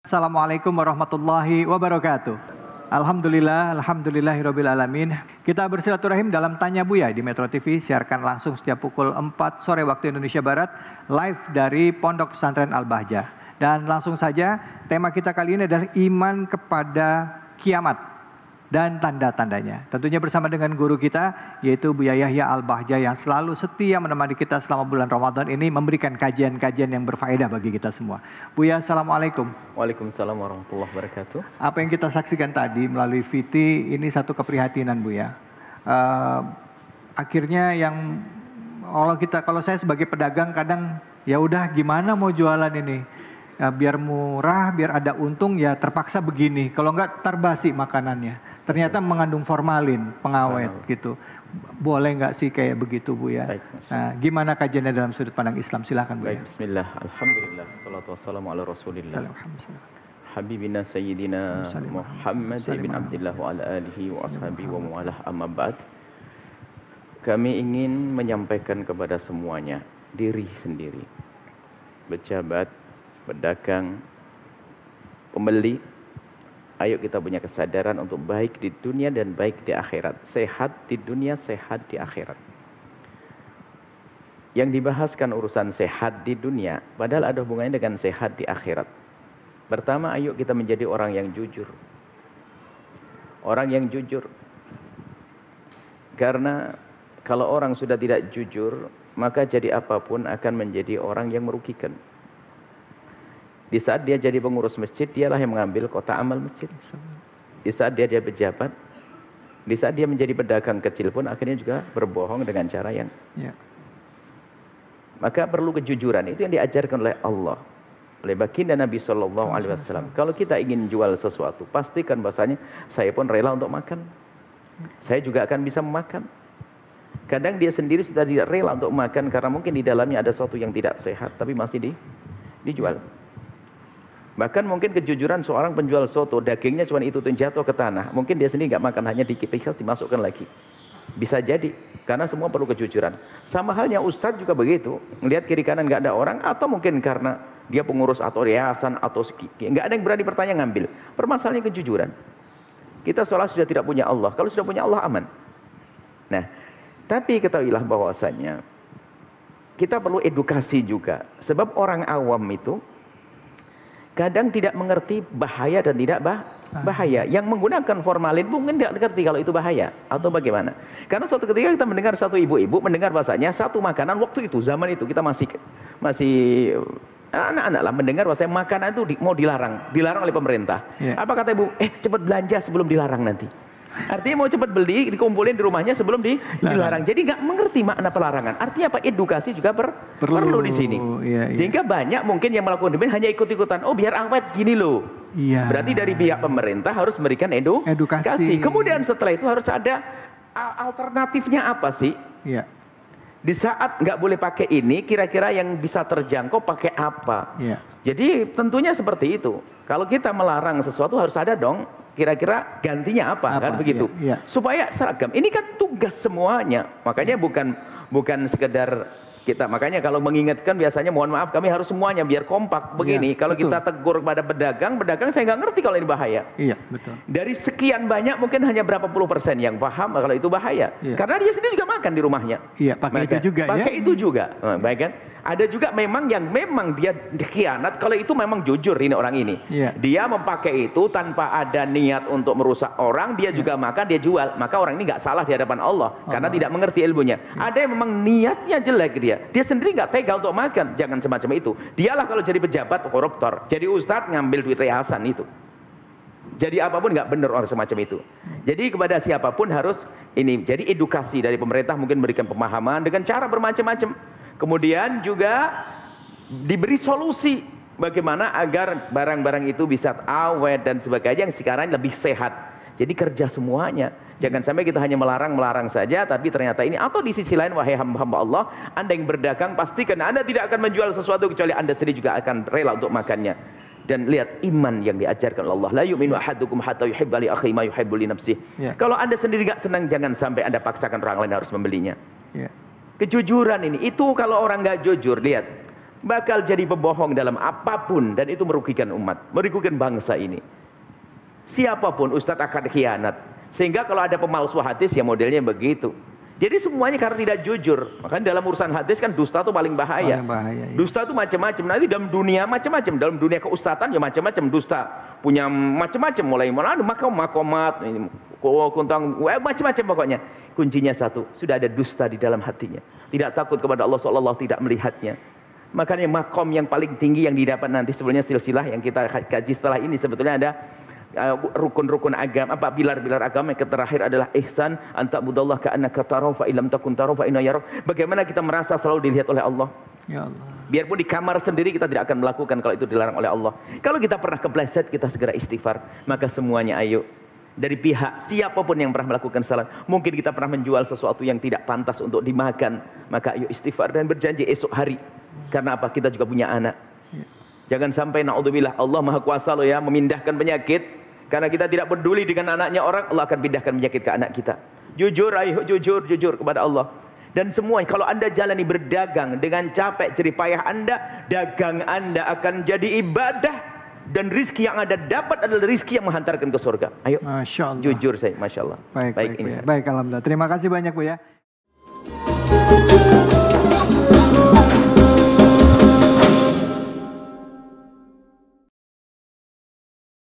Assalamualaikum warahmatullahi wabarakatuh. Alhamdulillahirabbil alamin. Kita bersilaturahim dalam Tanya Buya di Metro TV, siarkan langsung setiap pukul 4 sore waktu Indonesia Barat, live dari Pondok Pesantren Al-Bahjah. Dan langsung saja, tema kita kali ini adalah iman kepada kiamat dan tanda-tandanya. Tentunya bersama dengan guru kita, yaitu Buya Yahya Al-Bahjah, yang selalu setia menemani kita selama bulan Ramadan ini, memberikan kajian-kajian yang berfaedah bagi kita semua. Buya, Assalamualaikum. Waalaikumsalam warahmatullahi wabarakatuh. Apa yang kita saksikan tadi melalui VT, ini satu keprihatinan, Buya. Akhirnya kalau saya sebagai pedagang kadang, ya udah gimana mau jualan ini? Biar murah, biar ada untung, ya terpaksa begini. Kalau enggak terbasi makanannya. Ternyata mengandung formalin, pengawet gitu. Boleh nggak sih kayak begitu, Bu ya? Baik, nah, gimana kajiannya dalam sudut pandang Islam? Silakan, Bu. Baik, bismillah, alhamdulillah, salatu wassalamu ala rasulillah. Habibina sayyidina Muhammad ibn Abdillah wa ala alihi wa ashabihi wa mu'alah amma ba'd. Kami ingin menyampaikan kepada semuanya, diri sendiri, pejabat, pedagang, pembeli, ayo kita punya kesadaran untuk baik di dunia dan baik di akhirat. Sehat di dunia, sehat di akhirat. Yang dibahaskan urusan sehat di dunia, padahal ada hubungannya dengan sehat di akhirat. Pertama, ayo kita menjadi orang yang jujur. Orang yang jujur. Karena kalau orang sudah tidak jujur, maka jadi apapun akan menjadi orang yang merugikan. Di saat dia jadi pengurus masjid, dialah yang mengambil kota amal masjid. Di saat dia pejabat, di saat dia menjadi pedagang kecil pun akhirnya juga berbohong dengan cara yang Maka perlu kejujuran. Itu yang diajarkan oleh Allah, oleh baginda Nabi SAW. Kalau kita ingin jual sesuatu, pastikan bahasanya saya pun rela untuk makan. Saya juga akan bisa memakan. Kadang dia sendiri sudah tidak rela untuk makan karena mungkin di dalamnya ada sesuatu yang tidak sehat, tapi masih dijual. Bahkan mungkin kejujuran seorang penjual soto, dagingnya cuma itu jatuh ke tanah. Mungkin dia sendiri nggak makan, hanya dikipis dimasukkan lagi. Bisa jadi, karena semua perlu kejujuran. Sama halnya ustadz juga begitu. Melihat kiri kanan nggak ada orang, atau mungkin karena dia pengurus atau yayasan atau nggak ada yang berani bertanya ngambil. Permasalahannya kejujuran. Kita seolah sudah tidak punya Allah. Kalau sudah punya Allah aman. Nah, tapi ketahuilah bahwasanya kita perlu edukasi juga. Sebab orang awam itu kadang tidak mengerti bahaya dan tidak bahaya. Yang menggunakan formalin mungkin tidak mengerti kalau itu bahaya atau bagaimana. Karena suatu ketika kita mendengar satu ibu-ibu mendengar bahasanya satu makanan waktu itu, zaman itu kita masih anak-anak lah, mendengar bahasanya makanan itu mau dilarang oleh pemerintah. Apa kata ibu? Cepat belanja sebelum dilarang nanti. Artinya mau cepat beli, dikumpulin di rumahnya sebelum dilarang. Jadi nggak mengerti makna pelarangan. Artinya apa? Edukasi juga perlu di sini. Sehingga banyak mungkin yang melakukan demikian hanya ikut-ikutan. Oh biar awet gini loh. Berarti dari pihak pemerintah harus memberikan edukasi. Kemudian setelah itu harus ada alternatifnya apa sih? Di saat nggak boleh pakai ini, kira-kira yang bisa terjangkau pakai apa? Jadi tentunya seperti itu. Kalau kita melarang sesuatu harus ada dong. Kira-kira gantinya apa? Kan begitu. Supaya seragam. Ini kan tugas semuanya. Makanya bukan sekedar kita. Makanya kalau mengingatkan biasanya mohon maaf kami harus semuanya biar kompak begini. Kalau kita tegur kepada pedagang saya nggak ngerti kalau ini bahaya. Dari sekian banyak mungkin hanya berapa puluh persen yang paham kalau itu bahaya. Karena dia sendiri juga makan di rumahnya. Pakai itu juga. Baik kan? Ada juga memang dia khianat kalau itu memang jujur ini orang ini. Dia memakai itu tanpa ada niat untuk merusak orang, dia juga makan, dia jual. Maka orang ini nggak salah di hadapan Allah karena tidak mengerti ilmunya. Ada yang memang niatnya jelek dia sendiri nggak tega untuk makan. Jangan semacam itu. Dialah kalau jadi pejabat koruptor, jadi ustadz ngambil duit yayasan itu. Jadi apapun nggak benar orang semacam itu. Jadi kepada siapapun harus ini. Jadi edukasi dari pemerintah mungkin memberikan pemahaman dengan cara bermacam-macam. Kemudian juga diberi solusi bagaimana agar barang-barang itu bisa awet dan sebagainya yang sekarang lebih sehat. Jadi kerja semuanya. Jangan sampai kita hanya melarang saja tapi ternyata ini. Atau di sisi lain, wahai hamba-hamba Allah, Anda yang berdagang pastikan Anda tidak akan menjual sesuatu kecuali Anda sendiri juga akan rela untuk makannya. Dan lihat iman yang diajarkan Allah. La yu'minu ahadukum hatta yuhibba li akhihi ma yuhibbu li nafsihi. Kalau Anda sendiri gak senang, jangan sampai Anda paksakan orang lain harus membelinya. Kejujuran ini, itu kalau orang nggak jujur, lihat bakal jadi pembohong dalam apapun, dan itu merugikan umat, merugikan bangsa ini. Siapapun ustadz akan khianat. Sehingga kalau ada pemalsu hadis ya modelnya begitu. Jadi semuanya karena tidak jujur. Makanya dalam urusan hadis kan dusta itu paling bahaya. Iya. Dusta itu macam-macam. Nanti dalam dunia macam-macam. Dalam dunia keustatan ya macam-macam dusta. Punya macam-macam, mulai makomat, macam-macam pokoknya. Kuncinya satu, sudah ada dusta di dalam hatinya. Tidak takut kepada Allah SWT, tidak melihatnya. Makanya makom yang paling tinggi yang didapat nanti sebenarnya silsilah yang kita kaji setelah ini sebetulnya ada rukun-rukun agama, pilar-pilar agama. Yang terakhir adalah ihsan, anta budallah ka'annaka tarahu fa illam takun tarahu fa inna yarah. Bagaimana kita merasa selalu dilihat oleh Allah. Ya Allah. Biarpun di kamar sendiri kita tidak akan melakukan kalau itu dilarang oleh Allah. Kalau kita pernah kepleset, kita segera istighfar. Maka semuanya ayo, dari pihak siapapun yang pernah melakukan salah, mungkin kita pernah menjual sesuatu yang tidak pantas untuk dimakan, maka ayo istighfar dan berjanji esok hari. Karena apa? Kita juga punya anak. Jangan sampai naudzubillah, Allah Maha Kuasa loh ya, memindahkan penyakit. Karena kita tidak peduli dengan anaknya orang, Allah akan pindahkan penyakit ke anak kita. Jujur, ayo jujur kepada Allah. Dan semua, kalau anda jalani berdagang dengan capek jerih payah anda, dagang anda akan jadi ibadah. Dan rizki yang anda dapat adalah rizki yang menghantarkan ke surga. Ayo, Masya Allah. jujur saya, Masya Allah. Baik, alhamdulillah. Terima kasih banyak Bu ya.